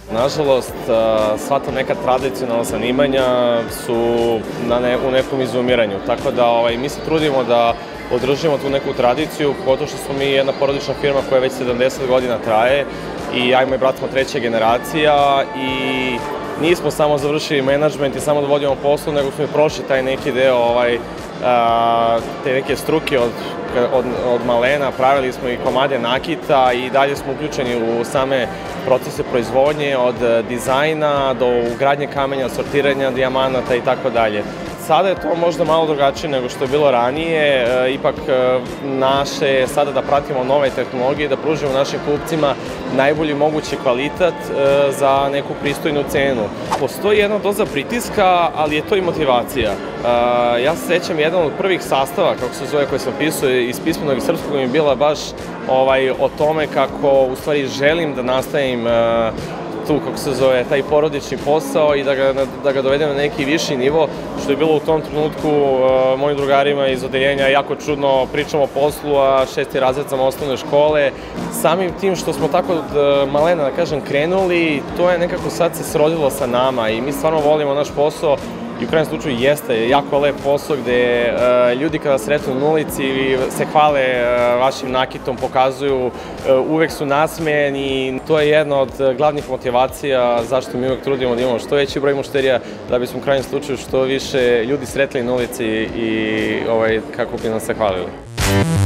Nažalost, sva ta neka tradicionalna zanimanja su u nekom izumiranju, tako da mi se trudimo da održimo tu neku tradiciju, pogotovo što smo mi jedna porodična firma koja već 70 godina traje i ja i moj brat smo treća generacija i nismo samo završili menadžment i samo da vodimo poslu, nego smo i prošli taj neki deo te neke struke od malena, pravili smo i komade nakita i dalje smo uključeni u same procese proizvodnje, od dizajna do ugradnje kamenja, sortiranja dijamanata i tako dalje. Sada je to možda malo drugačije nego što je bilo ranije, ipak naše je sada da pratimo nove tehnologije, da pružimo našim kupcima najbolji mogući kvalitet za neku pristojnu cenu. Postoji jedna doza pritiska, ali je to i motivacija. Ja se sećam jedan od prvih sastava, kako se zove, koje sam pisao iz pismenog i srpskog, mi je bila baš o tome kako u stvari želim da nastavim tu, kako se zove, taj porodični posao i da ga dovedem na neki viši nivo, što je bilo u tom trenutku mojim drugarima iz odeljenja jako čudno, pričamo o poslu, a 6. razred sam osnovne škole. Samim tim što smo tako od malena, da kažem, krenuli, to je nekako sad se srodilo sa nama i mi stvarno volimo naš posao. I u krajnjem slučaju jeste jako lep posao gde ljudi kada sretnu na ulici se hvale vašim nakitom, pokazuju, uvek su nasmejani. To je jedna od glavnih motivacija zašto mi uvek trudimo da imamo što veći broj mušterija, da bismo u krajnjem slučaju što više ljudi sretli na ulici i kako bi nam se hvalili.